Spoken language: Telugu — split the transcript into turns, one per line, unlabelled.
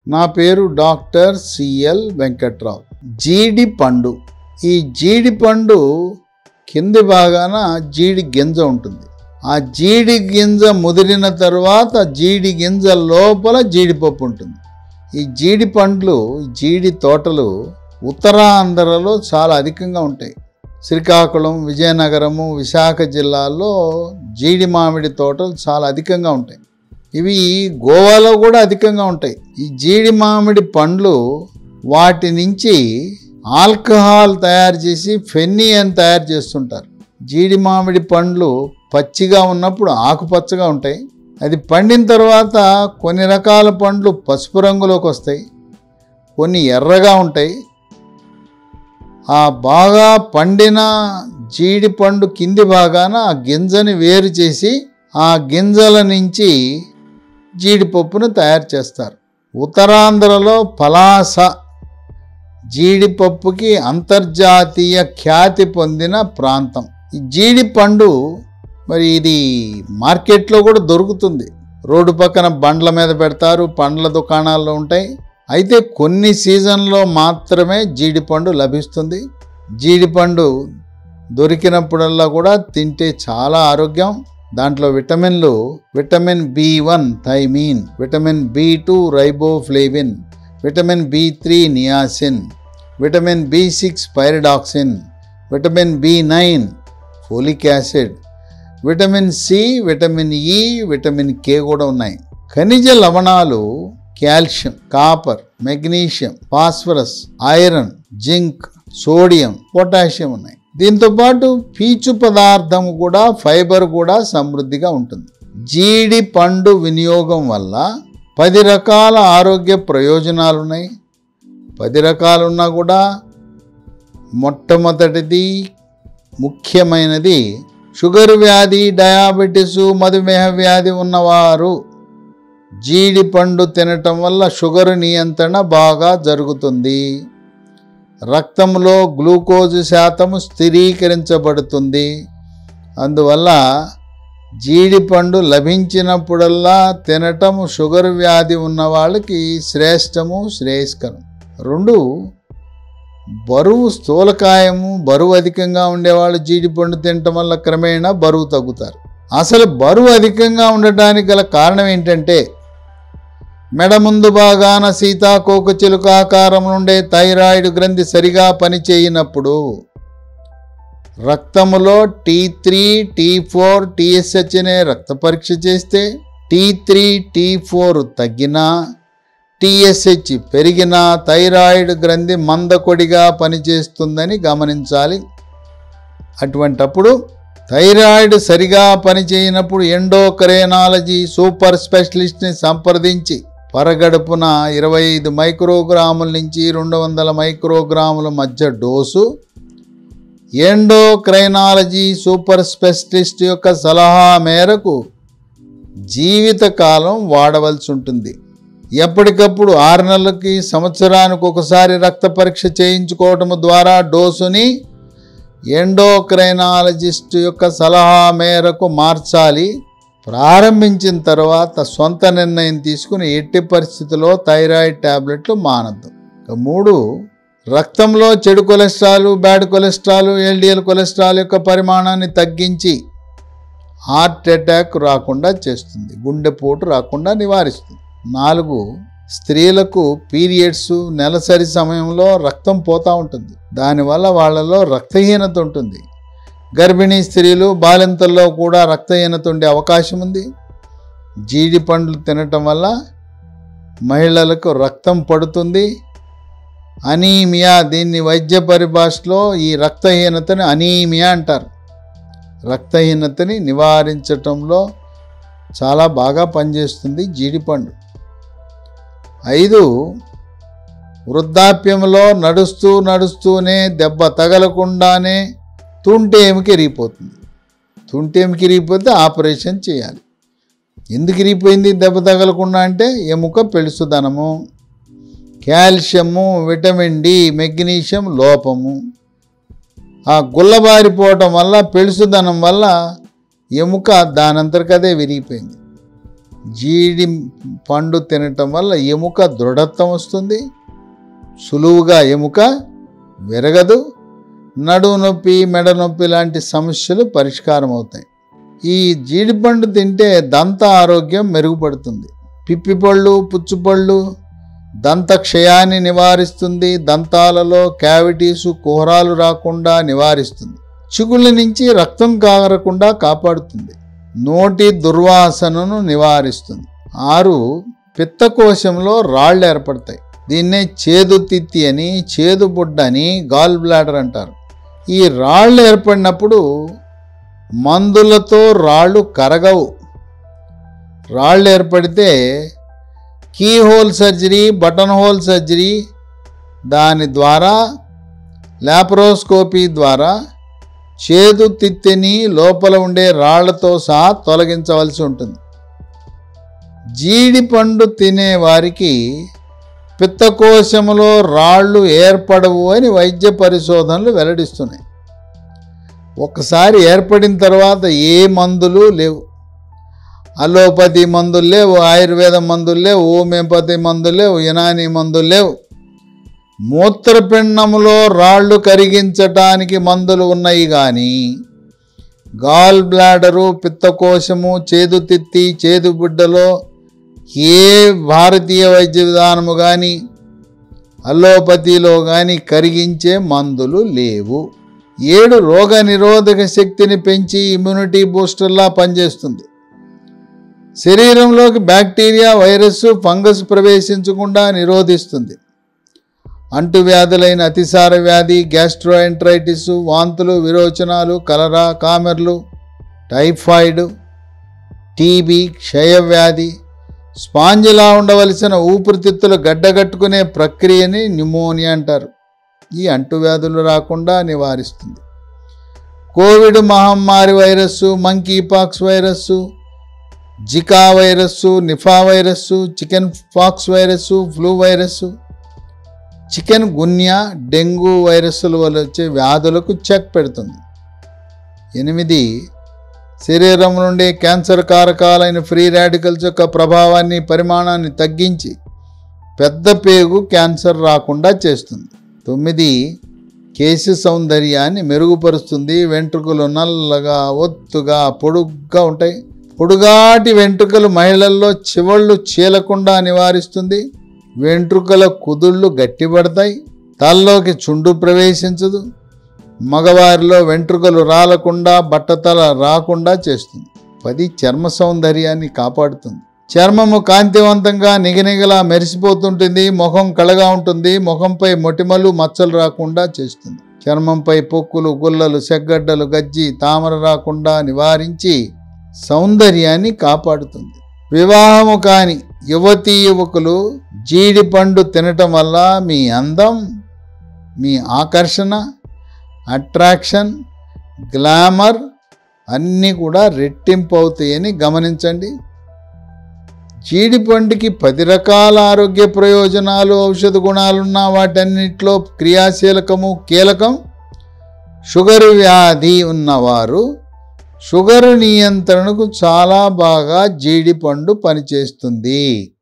నా పేరు డాక్టర్ సిఎల్ వెంకట్ రావు. జీడి పండు. ఈ జీడి పండు కింది భాగాన జీడి గింజ ఉంటుంది. ఆ జీడి గింజ ముదిరిన తర్వాత జీడి గింజ లోపల జీడిపప్పు ఉంటుంది. ఈ జీడి పండ్లు, జీడి తోటలు ఉత్తరాంధ్రలో చాలా అధికంగా ఉంటాయి. శ్రీకాకుళం, విజయనగరము, విశాఖ జిల్లాల్లో జీడి మామిడి తోటలు చాలా అధికంగా ఉంటాయి. ఇవి గోవాలో కూడా అధికంగా ఉంటాయి. ఈ జీడి మామిడి పండ్లు వాటి నుంచి ఆల్కహాల్ తయారు చేసి ఫెన్నీ తయారు చేస్తుంటారు. జీడి మామిడి పండ్లు పచ్చిగా ఉన్నప్పుడు ఆకుపచ్చగా ఉంటాయి. అది పండిన తర్వాత కొన్ని రకాల పండ్లు పసుపు రంగులోకి వస్తాయి, కొన్ని ఎర్రగా ఉంటాయి. ఆ బాగా పండిన జీడి పండు కింది భాగాన ఆ గింజని వేరు చేసి ఆ గింజల నుంచి జీడిపప్పును తయారు చేస్తారు. ఉత్తరాంధ్రలో పలాస జీడిపప్పుకి అంతర్జాతీయ ఖ్యాతి పొందిన ప్రాంతం. ఈ జీడి పండు మరి ఇది మార్కెట్లో కూడా దొరుకుతుంది. రోడ్డు పక్కన బండ్ల మీద పెడతారు, పండ్ల దుకాణాల్లో ఉంటాయి. అయితే కొన్ని సీజన్లో మాత్రమే జీడిపండు లభిస్తుంది. జీడిపండు దొరికినప్పుడల్లా కూడా తింటే చాలా ఆరోగ్యం. దాంట్లో విటమిన్లు vitamin B1 thiamine, vitamin B2 riboflavin, vitamin B3 niacin, vitamin B6 pyridoxine, vitamin B9 folic acid, vitamin C, vitamin E, vitamin K కూడా ఉన్నాయి. ఖనిజ లవణాలు calcium, copper, magnesium, phosphorus, iron, zinc, sodium, potassium ఉన్నాయి. దీంతోపాటు పీచు పదార్థం కూడా, ఫైబర్ కూడా సమృద్ధిగా ఉంటుంది. జీడి పండు వినియోగం వల్ల 10 రకాల ఆరోగ్య ప్రయోజనాలు ఉన్నాయి. 10 రకాలున్నా కూడా మొట్టమొదటిది ముఖ్యమైనది షుగర్ వ్యాధి, డయాబెటీసు, మధుమేహ వ్యాధి ఉన్నవారు జీడి పండు తినటం వల్ల షుగర్ నియంత్రణ బాగా జరుగుతుంది. రక్తంలో గ్లూకోజ్ శాతము స్థిరీకరించబడుతుంది. అందువల్ల జీడిపండు లభించినప్పుడల్లా తినటం షుగర్ వ్యాధి ఉన్న వాళ్ళకి శ్రేష్టము, శ్రేయస్కరం. 2, బరువు, స్థూలకాయము, బరువు అధికంగా ఉండేవాళ్ళు జీడిపండు తినటం వల్ల క్రమేణా బరువు తగ్గుతారు. అసలు బరువు అధికంగా ఉండటానికి గల కారణం ఏంటంటే మెడ ముందు భాగాన సీతాకోక చిలుక ఆకారం నుండే థైరాయిడ్ గ్రంథి సరిగా పనిచేయనప్పుడు రక్తములో T3, T4, TSH అనే రక్త పరీక్ష చేస్తే T3, T4 తగ్గినా, TSH పెరిగినా థైరాయిడ్ గ్రంథి మందకొడిగా పనిచేస్తుందని గమనించాలి. అటువంటప్పుడు థైరాయిడ్ సరిగా పనిచేయనప్పుడు ఎండోక్రైనాలజీ సూపర్ స్పెషలిస్ట్ని సంప్రదించి పరగడుపున 25 మైక్రోగ్రాముల నుంచి 200 మైక్రోగ్రాముల మధ్య డోసు ఎండోక్రైనాలజీ సూపర్ స్పెషలిస్ట్ యొక్క సలహా మేరకు జీవితకాలం వాడవలసి ఉంటుంది. ఎప్పటికప్పుడు 6 నెలలకి, సంవత్సరానికి ఒకసారి రక్త పరీక్ష చేయించుకోవటం ద్వారా డోసుని ఎండోక్రైనాలజిస్ట్ యొక్క సలహా మేరకు మార్చాలి. ప్రారంభించిన తర్వాత సొంత నిర్ణయం తీసుకుని ఎట్టి పరిస్థితుల్లో థైరాయిడ్ టాబ్లెట్లు మానద్దు. 3, రక్తంలో చెడు cholesterol, bad cholesterol, LDL cholesterol యొక్క పరిమాణాన్ని తగ్గించి హార్ట్ అటాక్ రాకుండా చేస్తుంది, గుండెపోటు రాకుండా నివారిస్తుంది. 4, స్త్రీలకు పీరియడ్స్, నెలసరి సమయంలో రక్తం పోతూ ఉంటుంది. దానివల్ల వాళ్ళలో రక్తహీనత ఉంటుంది. గర్భిణీ స్త్రీలు, బాలింతల్లో కూడా రక్తహీనత ఉండే అవకాశం ఉంది. జీడి పండ్లు తినటం వల్ల మహిళలకు రక్తం పడుతుంది. అనీమియా, దీన్ని వైద్య పరిభాషలో ఈ రక్తహీనతని అనీమియా అంటారు. రక్తహీనతని నివారించటంలో చాలా బాగా పనిచేస్తుంది జీడిపండు. 5, వృద్ధాప్యంలో నడుస్తూనే దెబ్బ తగలకుండానే తుంటేమికి ఇరిగిపోతుంది. తుంటేమికి ఇరిగిపోతే ఆపరేషన్ చేయాలి. ఎందుకు ఇరిగిపోయింది దెబ్బ తగలకుండా అంటే ఎముక పెళుసుదనము, కాల్షియము, విటమిన్ D, మెగ్నీషియం లోపము. ఆ గుల్లబారిపోవటం వల్ల, పెళుసుదనం వల్ల ఎముక దానంతటికదే విరిగిపోయింది. జీడి పండు తినటం వల్ల ఎముక దృఢత్వం వస్తుంది, సులువుగా ఎముక విరగదు, నడుము నొప్పి, మెడ నొప్పి లాంటి సమస్యలు పరిష్కారం అవుతాయి. ఈ జీడిపండు తింటే దంత ఆరోగ్యం మెరుగుపడుతుంది. పిప్పిపళ్ళు, పుచ్చుపళ్ళు దంత క్షయాన్ని నివారిస్తుంది, దంతాలలో క్యావిటీస్, కుహరాలు రాకుండా నివారిస్తుంది, చిగుళ్ళ నుంచి రక్తం కారకుండా కాపాడుతుంది, నోటి దుర్వాసనను నివారిస్తుంది. 6 పిత్తకోశంలో రాళ్ళు ఏర్పడతాయి. దీన్నే చేదు తిత్తి అని, చేదు బుడ్డ అని, గాల్ బ్లాడర్ అంటారు. ఈ రాళ్ళు ఏర్పడినప్పుడు మందులతో రాళ్ళు కరగవు. రాళ్ళు ఏర్పడితే key hole surgery, button hole surgery, దాని ద్వారా లాప్రోస్కోపీ ద్వారా చేదు తిత్తిని లోపల ఉండే రాళ్లతో సహా తొలగించవలసి ఉంటుంది. జీడిపండు తినేవారికి పిత్తకోశములో రాళ్ళు ఏర్పడవు అని వైద్య పరిశోధనలు వెల్లడిస్తున్నాయి. ఒకసారి ఏర్పడిన తర్వాత ఏ మందులు లేవు. అలోపతి మందులు లేవు, ఆయుర్వేద మందులు లేవు, హోమియోపతి మందులు లేవు, యునానీ మందులు లేవు. మూత్రపిండములో రాళ్ళు కరిగించటానికి మందులు ఉన్నాయి కానీ గాల్ బ్లాడరు, పిత్తకోశము, చేదు తిత్తి, చేదు బిడ్డలో ఏ భారతీయ వైద్య విధానము కానీ అలోపతిలో కానీ కరిగించే మందులు లేవు. 7 రోగ నిరోధక శక్తిని పెంచి ఇమ్యూనిటీ బూస్టర్లా పనిచేస్తుంది. శరీరంలోకి బ్యాక్టీరియా, వైరస్, ఫంగస్ ప్రవేశించకుండా నిరోధిస్తుంది. అంటువ్యాధులైన అతిసార వ్యాధి, గ్యాస్ట్రోఎంట్రైటిస్, వాంతులు, విరోచనాలు, కలరా, కామెర్లు, టైఫాయిడ్, టీబీ, క్షయవ్యాధి, స్పాంజిలా ఉండవలసిన ఊపిరితిత్తులు గడ్డగట్టుకునే ప్రక్రియని న్యూమోనియా అంటారు. ఈ అంటువ్యాధులు రాకుండా నివారిస్తుంది. కోవిడ్ మహమ్మారి virus, monkey pox virus, Zika virus, Nipah virus, chicken pox virus, flu virus, chikungunya, dengue వైరస్సుల వల్ల వచ్చే వ్యాధులకు చెక్ పెడుతుంది. 8 శరీరం నుండి క్యాన్సర్ కారకాలైన ఫ్రీ రాడికల్స్ యొక్క ప్రభావాన్ని, పరిమాణాన్ని తగ్గించి పెద్ద పేగు క్యాన్సర్ రాకుండా చేస్తుంది. 9 కేశ సౌందర్యాన్ని మెరుగుపరుస్తుంది. వెంట్రుకలు నల్లగా, ఒత్తుగా, పొడుగ్గా ఉంటాయి. పొడుగాటి వెంట్రుకలు మహిళల్లో చివళ్ళు చీలకుండా నివారిస్తుంది. వెంట్రుకల కుదుళ్ళు గట్టిపడతాయి. తలలోకి చుండు ప్రవేశించదు. మగవారిలో వెంట్రుకలు రాలకుండా, బట్టతల రాకుండా చేస్తుంది. 10 చర్మ సౌందర్యాన్ని కాపాడుతుంది. చర్మము కాంతివంతంగా నిగనిగలా మెరిసిపోతుంటుంది. ముఖం కళగా ఉంటుంది. ముఖంపై మొటిమలు, మచ్చలు రాకుండా చేస్తుంది. చర్మంపై పొక్కులు, గుల్లలు, సెగ్గడ్డలు, గజ్జి, తామర రాకుండా నివారించి సౌందర్యాన్ని కాపాడుతుంది. వివాహము కాని యువతీ యువకులు జీడిపండు తినటం వల్ల మీ అందం, మీ ఆకర్షణ, అట్రాక్షన్, గ్లామర్ అన్నీ కూడా రెట్టింపు అవుతాయని గమనించండి. జీడిపండుకి 10 రకాల ఆరోగ్య ప్రయోజనాలు, ఔషధ గుణాలున్న వాటన్నిటిలో క్రియాశీలకము కీలకం. షుగరు వ్యాధి ఉన్నవారు షుగరు నియంత్రణకు చాలా బాగా జీడిపండు పనిచేస్తుంది.